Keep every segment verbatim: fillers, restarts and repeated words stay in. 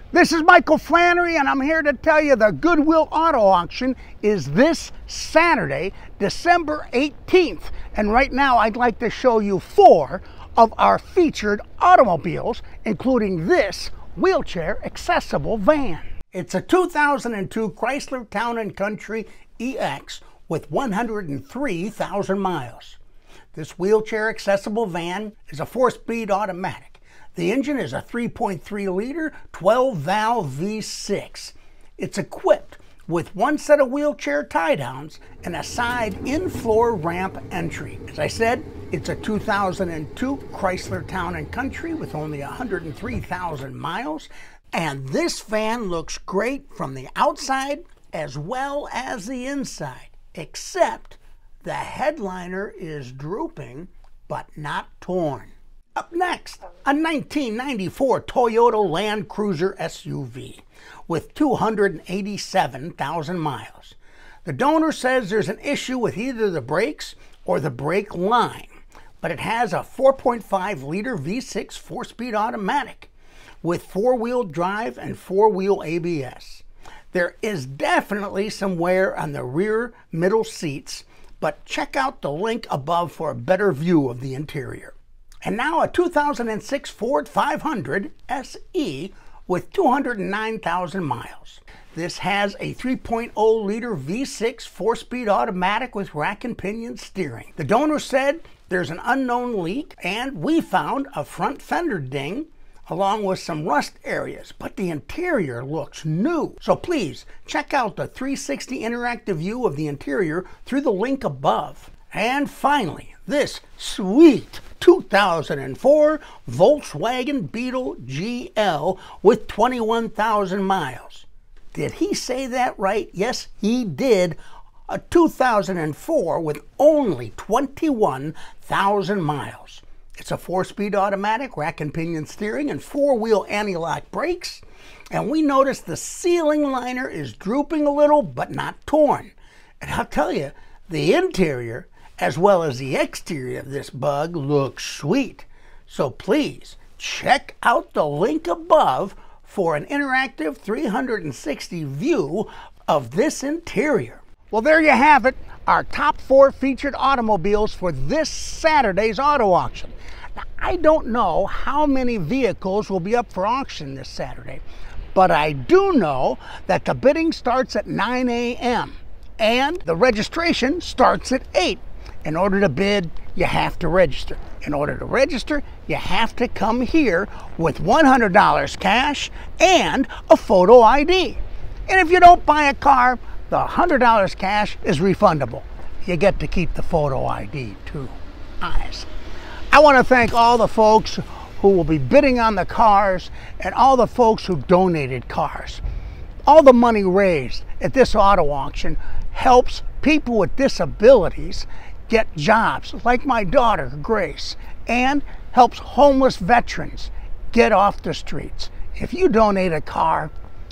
This is Michael Flannery, and I'm here to tell you the Goodwill Auto Auction is this Saturday, December eighteenth. And right now I'd like to show you four of our featured automobiles, including this wheelchair accessible van. It's a two thousand two Chrysler Town and Country E X with one hundred three thousand miles. This wheelchair accessible van is a four-speed automatic. The engine is a three point three liter twelve valve V six. It's equipped with one set of wheelchair tie-downs and a side in-floor ramp entry. As I said, it's a two thousand two Chrysler Town and Country with only one hundred three thousand miles. And this van looks great from the outside as well as the inside, except the headliner is drooping but not torn. Up next, a nineteen ninety-four Toyota Land Cruiser S U V with two hundred eighty-seven thousand miles. The donor says there's an issue with either the brakes or the brake line, but it has a four point five liter V six four-speed automatic with four-wheel drive and four-wheel A B S. There is definitely some wear on the rear middle seats, but check out the link above for a better view of the interior. And now a two thousand six Ford five hundred S E with two hundred nine thousand miles. This has a three point oh liter V six four-speed automatic with rack and pinion steering. The donor said there's an unknown leak, and we found a front fender ding along with some rust areas, but the interior looks new. So please check out the three sixty interactive view of the interior through the link above. And finally, this sweet two thousand four Volkswagen Beetle G L with twenty-one thousand miles. Did he say that right? Yes, he did. A two thousand four with only twenty-one thousand miles. It's a four-speed automatic, rack and pinion steering, and four-wheel anti-lock brakes. And we noticed the ceiling liner is drooping a little, but not torn. And I'll tell you, the interior, as well as the exterior of this bug, looks sweet. So please, check out the link above for an interactive three hundred sixty view of this interior. Well, there you have it, our top four featured automobiles for this Saturday's auto auction. Now, I don't know how many vehicles will be up for auction this Saturday, but I do know that the bidding starts at nine A M and the registration starts at eight. In order to bid, you have to register. In order to register, you have to come here with one hundred dollars cash and a photo I D. And if you don't buy a car, the one hundred dollars cash is refundable. You get to keep the photo I D too. Nice. I want to thank all the folks who will be bidding on the cars and all the folks who donated cars. All the money raised at this auto auction helps people with disabilities get jobs, like my daughter, Grace, and helps homeless veterans get off the streets. If you donate a car,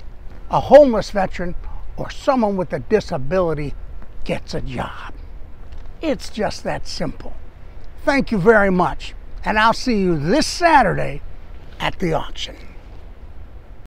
a homeless veteran or someone with a disability gets a job. It's just that simple. Thank you very much, and I'll see you this Saturday at the auction.